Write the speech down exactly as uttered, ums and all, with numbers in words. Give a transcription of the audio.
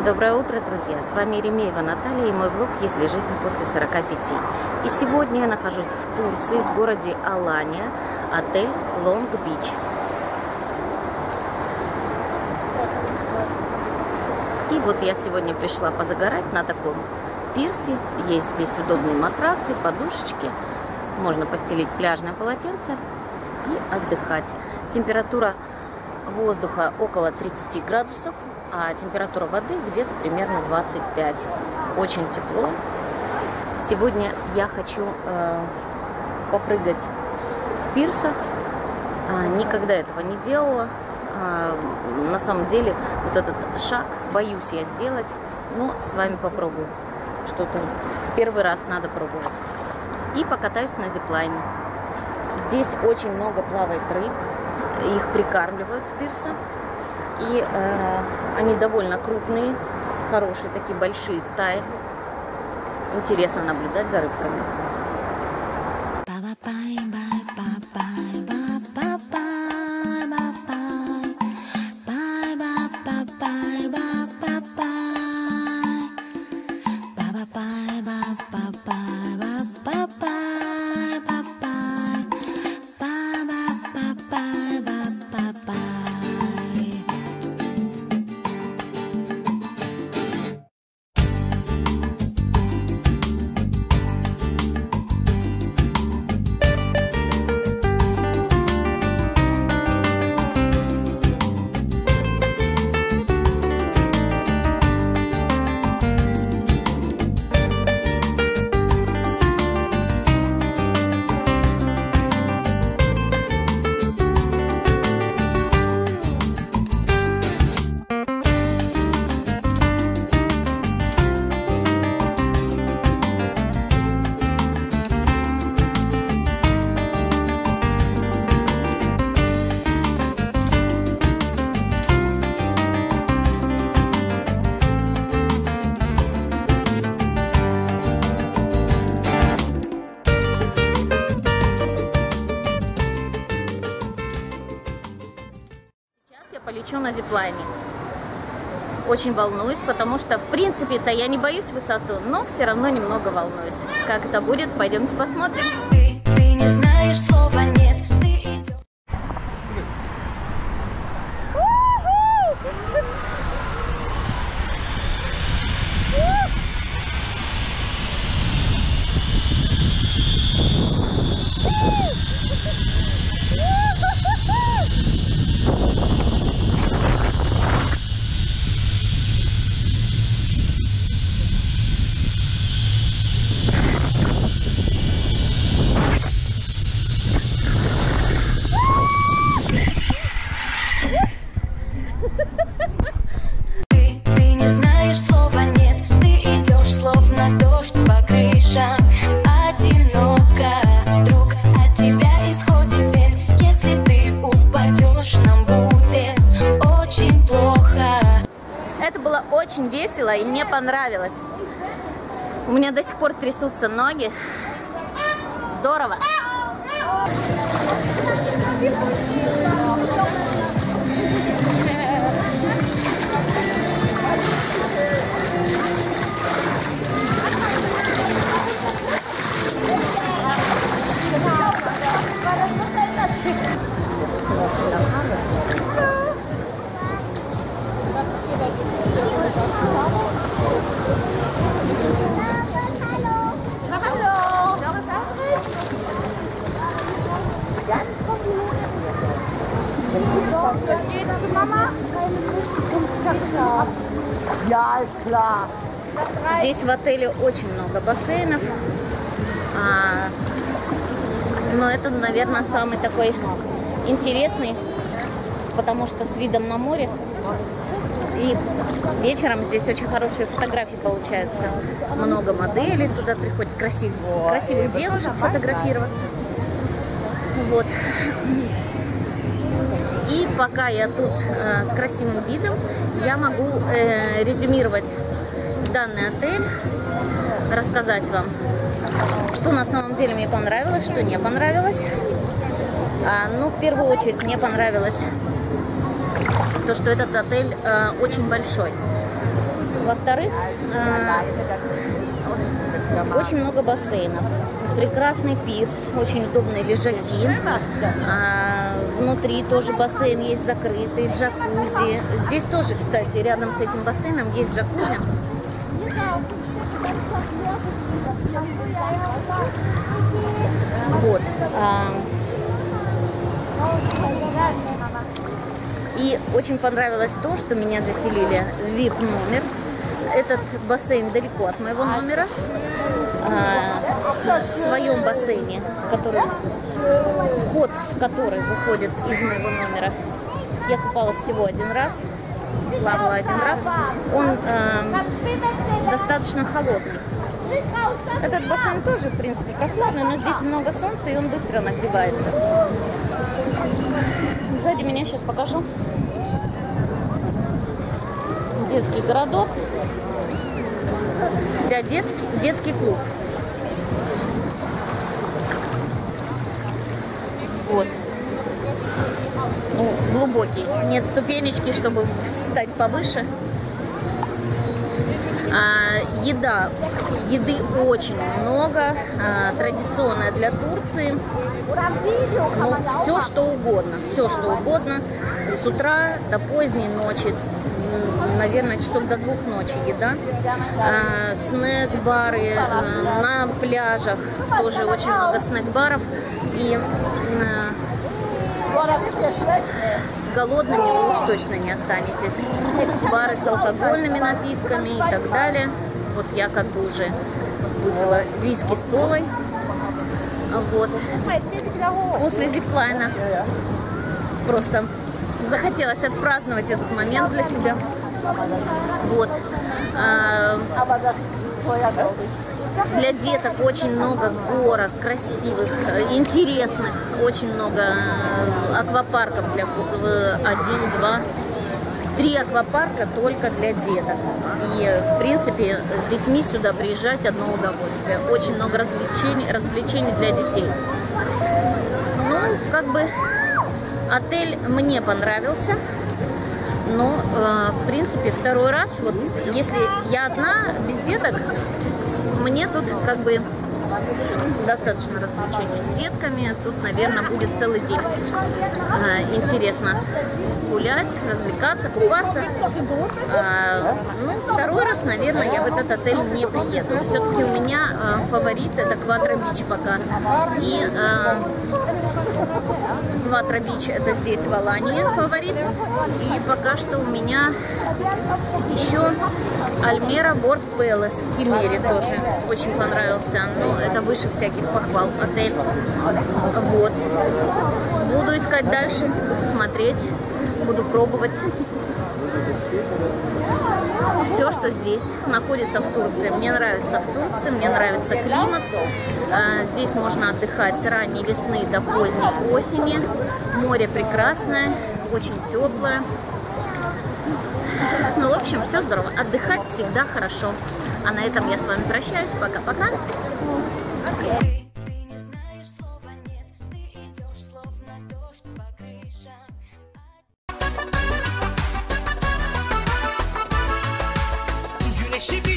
Доброе утро, друзья! С вами Еремеева Наталья и мой влог «Если жизнь после сорока пяти». И сегодня я нахожусь в Турции, в городе Алания, отель Long Beach. И вот я сегодня пришла позагорать на таком пирсе. Есть здесь удобные матрасы, подушечки. Можно постелить пляжное полотенце и отдыхать. Температура воздуха около тридцати градусов. А температура воды где-то примерно двадцать пять. Очень тепло. Сегодня я хочу э, попрыгать с пирса. А, никогда этого не делала. А, на самом деле, вот этот шаг боюсь я сделать. Но с вами попробую. Что-то в первый раз надо пробовать. И покатаюсь на зиплайне. Здесь очень много плавает рыб. Их прикармливают с пирса. И э, они довольно крупные, хорошие, такие большие стаи. Интересно наблюдать за рыбками. Полечу на зиплайне. Очень волнуюсь, потому что, в принципе-то, я не боюсь высоту, но все равно немного волнуюсь. Как это будет, пойдемте посмотрим. Ты, ты не знаешь слова нет, ты идешь. Очень весело, и мне понравилось. У меня до сих пор трясутся ноги. Здорово! Здесь в отеле очень много бассейнов, а, но это, наверное, самый такой интересный, потому что с видом на море. И вечером здесь очень хорошие фотографии получаются. Много моделей туда приходят, красивых, красивых девушек фотографироваться. Вот. И пока я тут э, с красивым видом, я могу э, резюмировать данный отель, рассказать вам, что на самом деле мне понравилось, что не понравилось. А, ну, в первую очередь, мне понравилось то, что этот отель э, очень большой. Во-вторых, очень много бассейнов. Прекрасный пирс, очень удобные лежаки. Внутри тоже бассейн есть закрытый, джакузи. Здесь тоже, кстати, рядом с этим бассейном есть джакузи. Вот. И очень понравилось то, что меня заселили в ви ай пи номер. Этот бассейн далеко от моего номера. В своем бассейне, который, вход в который выходит из моего номера, я купалась всего один раз, плавала один раз. Он э, достаточно холодный. Этот бассейн тоже, в принципе, прохладный, но здесь много солнца, и он быстро нагревается. Сзади меня сейчас покажу детский городок, для детский, детский клуб. Вот. Ну, глубокий. Нет ступенечки, чтобы встать повыше. А, еда. Еды очень много. А, традиционная для Турции. Ну, все, что угодно. Все, что угодно. С утра до поздней ночи. Наверное, часов до двух ночи еда. А, снэк-бары а, на пляжах. Тоже очень много снэк-баров. И а, голодными вы уж точно не останетесь. Бары с алкогольными напитками и так далее. Вот я как бы уже выпила виски с колой. Вот. После зиплайна просто захотелось отпраздновать этот момент для себя. Вот. Для деток очень много горок красивых, интересных, очень много аквапарков для один, два, три аквапарка только для деток. И в принципе с детьми сюда приезжать одно удовольствие. Очень много развлечений, развлечений для детей. Ну, как бы отель мне понравился. Но, э, в принципе, второй раз, вот если я одна, без деток, мне тут как бы достаточно развлечений с детками. Тут, наверное, будет целый день э, интересно гулять, развлекаться, купаться. Э, ну, второй раз, наверное, я в этот отель не приеду. Все-таки у меня э, фаворит это Кватро Бич пока. И э, Кватро Бич это здесь в Алании фаворит. И пока что у меня еще Альмера Борт Пэлас в Кемере тоже очень понравился. Ну, это выше всяких похвал отель. Вот. Буду искать дальше, буду смотреть, буду пробовать. Все, что здесь находится в Турции, мне нравится в Турции, мне нравится климат. Здесь можно отдыхать с ранней весны до поздней осени. Море прекрасное, очень теплое. Ну, в общем, все здорово. Отдыхать всегда хорошо. А на этом я с вами прощаюсь. Пока-пока. Güneşi